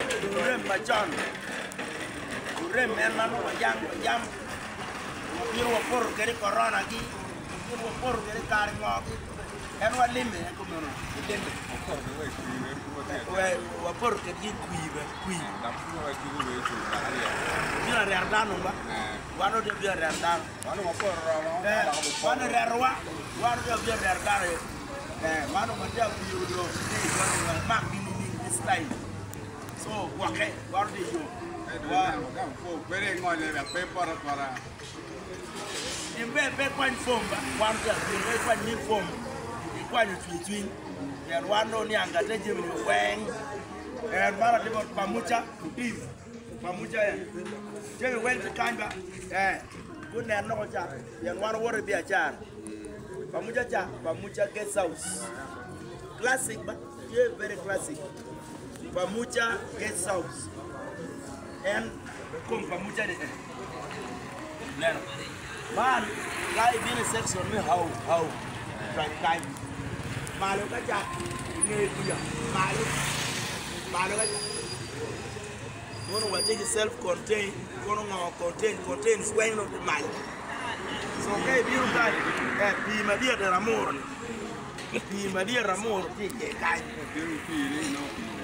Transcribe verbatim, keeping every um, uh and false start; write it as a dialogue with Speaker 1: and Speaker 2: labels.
Speaker 1: Rem machon. Rem hermano wajang wajam. Biru wapor kere corona ki. Biru wapor kere karingo ki. En walime como no. Limbe. Wapor wapor kere kuibe kui. Biru rerdano ba. Wano de biru rerdano. Wano wapor rano. Wano rerwa. Wano de biru rerdano. Eh, wano manja biru do. Wano mak bini ni style. So, wake, wano de yo. Wano
Speaker 2: Very good, paper para.
Speaker 1: In bed, bed one form, one just one new form. One between, and one only and got legend with Wang and Mara Pamucha, Eve, Pamucha. Jerry went to Kanga, eh, good and no job, and one water be a jar. Pamucha, Pamucha guest house. Classic, but very classic. Pamucha guest house. And come Pamucha. Man, guy being a sex on me, how, how, right time. Malo ka dyan, ngay kuya. Malo. Malo ka dyan. Kung wajig self-contained, kung nga contained, contained swing of the malo. So, kaya biru kay, eh, pima dia de ramor. Pima dia ramor, kaya.
Speaker 2: Biru pili, no.